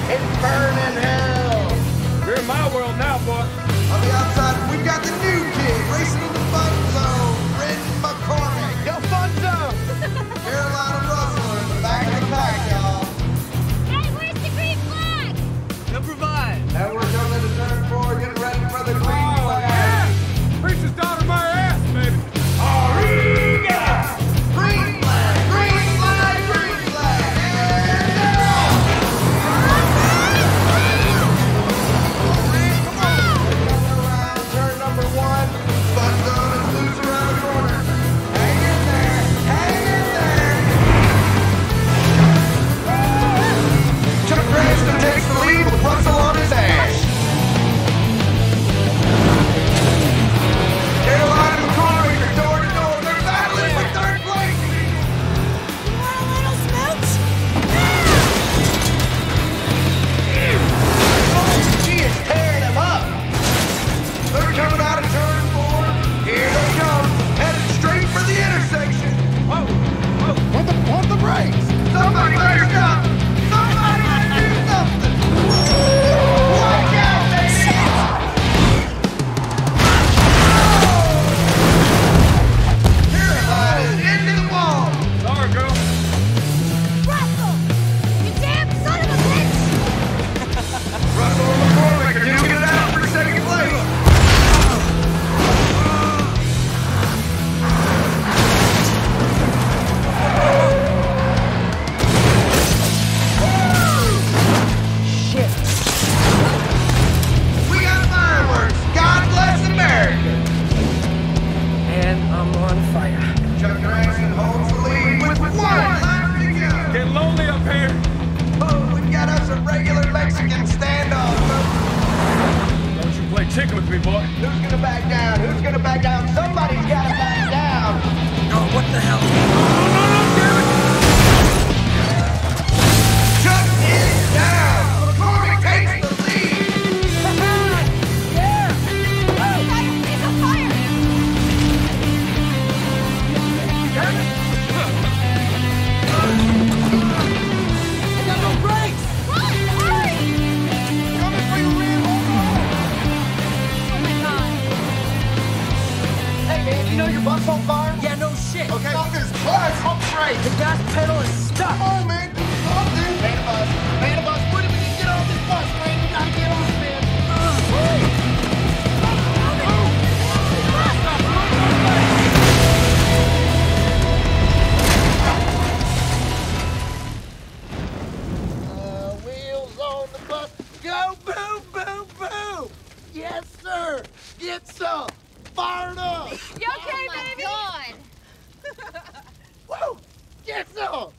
It's burning hell. You're in my world now, boy. On the outside, we've got the new kid racing in the fun zone, Red McCormick. Yo, fun zone. Carolina Rustler in the back of the pack, y'all. Hey, where's the green flag? Improvise. And we're coming to turn 4, getting ready for the green flag. Yeah. Preacher's daughter my ass, baby. Arriga! Green flag, green flag, green flag. Come on. Around turn number 1. Fun zone is loose around the corner. Hang in there, hang in there. Chuck Cranston takes the lead with Russell on his ass. Carolina and McCormick are door to door. They're battling for third place. You want a little smooch? Oh, she is tearing him up. They're coming out of turn 4. Here they come, headed straight for the intersection. Whoa, whoa. Want the brakes. Somebody better stop. Somebody better do something. Watch out, baby. Carolina's into the wall. Sorry, girl. Russell! You damn son of a bitch! Russell and McCormick are duking it out for second place. Shit. We got fireworks. God bless America. And I'm on fire. Chuck Grayson holds the lead with 1 lap to go. Getting lonely up here. Oh, we got us a regular Mexican standoff. Don't you play chicken with me, boy. Who's gonna back down? Who's gonna back down? Somebody's gotta back down. Oh, what the hell? Chuck is down. McCormick takes the lead. Yeah! Oh, fire! It's a fire! I got no brakes. Run! Hurry! Coming for you, Red. Oh my god. Hey, man, you know your bus on fire? Yeah, no shit. Okay, look at his clutch. Pump right. The gas pedal is stuck. Come on, man. Do something. Man a bus. Man a bus. When do we need to get off this bus, man? You gotta get on, man. Wheels on the bus. Go, boom, boom, boom. Yes, sir. Get some. Fired up. You okay, baby? God. Woo. Get some.